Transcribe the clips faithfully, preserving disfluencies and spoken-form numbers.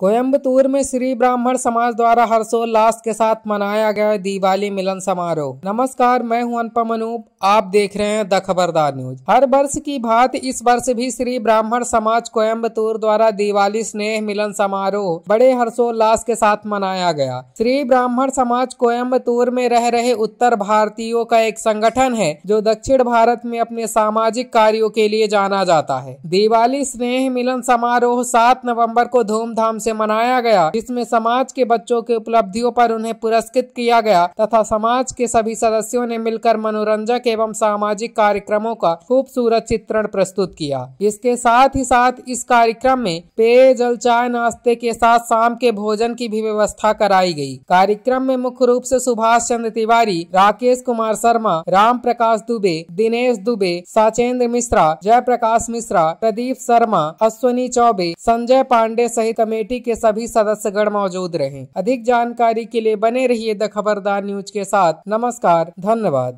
कोयम्बतूर में श्री ब्राह्मण समाज द्वारा हर्षोल्लास के साथ मनाया गया दिवाली मिलन समारोह। नमस्कार, मैं हूं अनुपम अनूप, आप देख रहे हैं द खबरदार न्यूज। हर वर्ष की भांति इस वर्ष भी श्री ब्राह्मण समाज कोयम्बतूर द्वारा दिवाली स्नेह मिलन समारोह बड़े हर्षोल्लास के साथ मनाया गया। श्री ब्राह्मण समाज कोयम्बतूर में रह रहे उत्तर भारतीयों का एक संगठन है जो दक्षिण भारत में अपने सामाजिक कार्यों के लिए जाना जाता है। दिवाली स्नेह मिलन समारोह सात नवम्बर को धूमधाम से मनाया गया, जिसमें समाज के बच्चों के उपलब्धियों पर उन्हें पुरस्कृत किया गया तथा समाज के सभी सदस्यों ने मिलकर मनोरंजक एवं सामाजिक कार्यक्रमों का खूबसूरत चित्रण प्रस्तुत किया। इसके साथ ही साथ इस कार्यक्रम में पेय जल चाय नाश्ते के साथ शाम के भोजन की भी व्यवस्था कराई गई। कार्यक्रम में मुख्य रूप से सुभाष चंद्र तिवारी, राकेश कुमार शर्मा, राम प्रकाश दुबे, दिनेश दुबे, साचेंद्र मिश्रा, जय प्रकाश मिश्रा, प्रदीप शर्मा, अश्वनी चौबे, संजय पांडे सहित कमेटी के सभी सदस्यगण मौजूद रहे। अधिक जानकारी के लिए बने रहिए द खबरदार न्यूज के साथ। नमस्कार, धन्यवाद।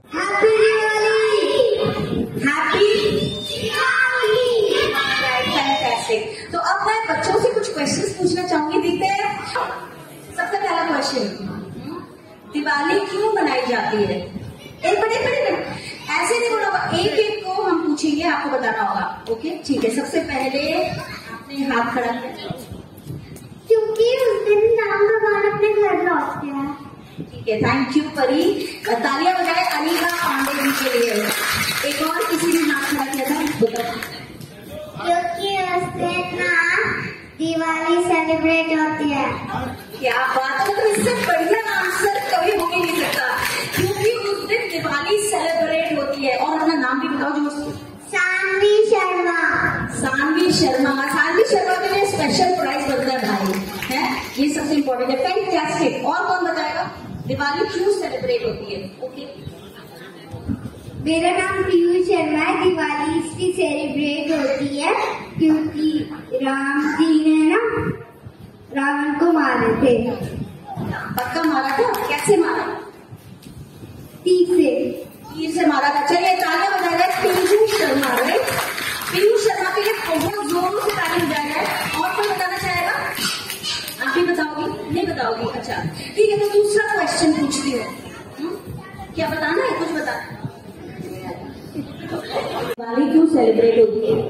तो अब मैं बच्चों से कुछ क्वेश्चंस पूछना चाहूंगी। देखते हैं, सबसे पहला क्वेश्चन, दिवाली क्यों मनाई जाती है? एक बड़े बड़े ऐसे नहीं बोला, एक एक को हम पूछेंगे, आपको बताना होगा। ओके, ठीक है। सबसे पहले आपने हाथ खड़ा किया। क्योंकि उस दिन राम भगवान अपने घर लौटते हैं। ठीक है, थैंक यू परी। तालियां बजाए अनिका पांडे जी के लिए। एक और किसी ने हाथ खड़ा किया था, क्योंकि उस दिन ना दिवाली सेलिब्रेट होती है। क्या बात है, तो इससे बढ़िया आंसर कभी हो ही नहीं सकता। क्योंकि उस दिन दिवाली सेलिब्रेट होती है। और अपना नाम भी बताओ। जो सानवी शर्मा। सानवी शर्मा सानवी शर्मा के लिए स्पेशल प्राइज बनता है भाई, है ये सबसे इम्पोर्टेंट है। फैंटास्टिक। और कौन बताएगा दिवाली क्यों सेलिब्रेट होती है? ओके, मेरा नाम पीयूष शर्मा है। दिवाली इसलिए सेलिब्रेट होती है क्योंकि राम जी ने ना रावण को मारे थे। पक्का मारा था? कैसे मारा? तीर से। तीर से मारा था। चलिए तालियां बजाएगा पीयूष शर्मा। राइट, पीयूष शर्मा के लिए बहुत जोरों से ताली बजाएगा। और कोई बताना चाहेगा? आप ही बताओगी? नहीं बताओगी? अच्छा ठीक है, तो दूसरा क्वेश्चन पूछती हूँ। क्या बताना है? कुछ बताना। दिवाली क्यों सेलिब्रेट होती है?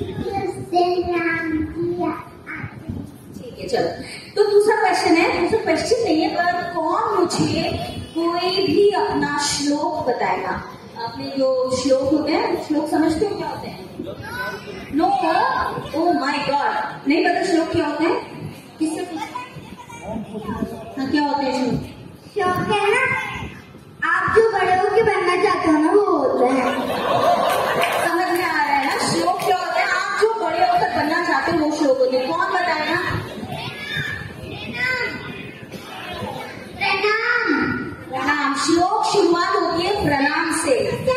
ठीक है, चलो। तो दूसरा क्वेश्चन है, दूसरा क्वेश्चन नहीं है, पर कौन मुझे कोई भी अपना श्लोक बताएगा? आपने जो श्लोक होते हैं, श्लोक समझते हो क्या होते हैं? नो, ओ माय गॉड, नहीं पता श्लोक क्या होते हैं? किससे पूछते? हाँ, क्या होते हैं श्लोक? श्लोक है ना, आप जो बड़े होके बनना चाहते हो ना, वो होते हैं। समझ में आ रहा है ना? श्लोक क्या होते हैं? आप जो बड़े होकर बनना चाहते हो वो श्लोक होते हैं। कौन बताएगा? प्रणाम। प्रणाम। श्लोक शुरुआत होती है प्रणाम से।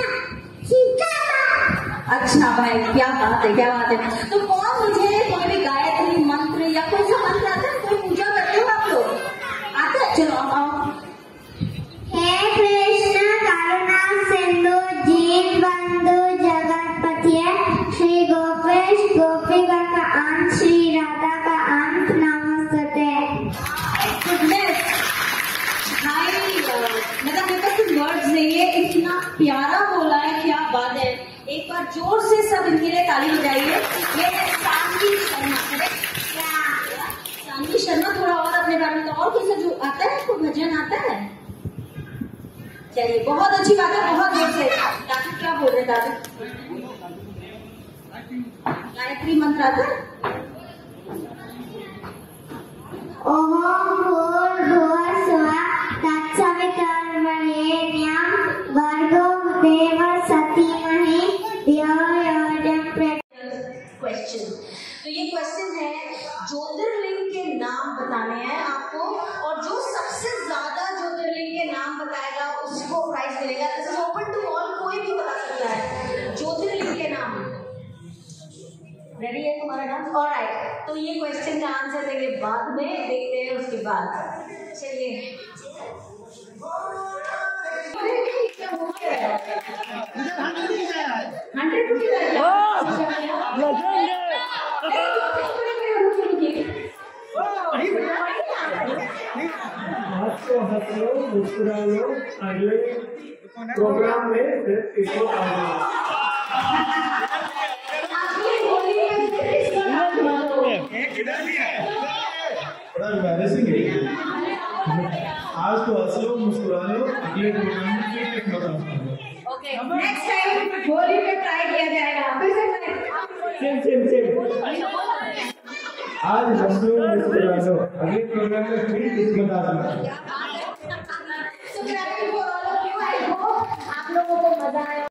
अच्छा भाई, क्या बात है, क्या बात है। तो कौन मुझे कोई भी गायत्री मंत्र या कोई सा मंत्र आता है? कोई पूजा करते हो आप लोग? आता है? चलो आओ आओ। हे कृष्ण करुणा सिंधु दीन बंधु जगतपति श्री गोपेश गोपिका का अंत श्री राधा का अंत नमस्ते। गुडनेस भाई, मतलब मेरे पास कुछ वर्ड्स नहीं है, इतना प्यारा बोला है, क्या बात है। एक बार जोर से सब इनके लिए ताली बजाइए। ये है सानवी शर्मा। सानवी शर्मा, थोड़ा और अपने बारे में तो और किसी जो आता है? कोई भजन आता है? चलिए, बहुत अच्छी बात है, बहुत जोर से। दादी क्या बोल रहे? दादी गायत्री मंत्र आता है? ओम भूर्भुवः स्वः तत्सवितुर्वरेण्यं भर्गो देवस्य धीमहि धियो यो न क्वेश्चन। तो ये क्वेश्चन है, ज्योतिर्लिंग के नाम बताने हैं आपको, और जो सबसे ज्यादा ज्योतिर्लिंग के नाम बताएगा उसको प्राइज मिलेगा। This is open to all, कोई भी बता सकता है ज्योतिर्लिंग के नाम। रेडी है तुम्हारा नाम? ऑलराइट, तो ये क्वेश्चन का आंसर देंगे बाद में, देखते हैं उसके बाद। चलिए, हंड्रेड रुपीज हंस लो, मुस्कुरा लो, अगले प्रोग्राम में फिर इसको बड़ा एम्बैरेसिंग है। आज तो हंस लो, मुस्कुरा लो, अगले प्रोग्राम में फिर एक program okay, next time Holi पे ट्राई किया जाएगा। फिर से सेम सेम सेम आज हंस लो, मुस्कुरा लो, अगले प्रोग्राम में फिर इसको डालना। आप लोगों को मजा आया।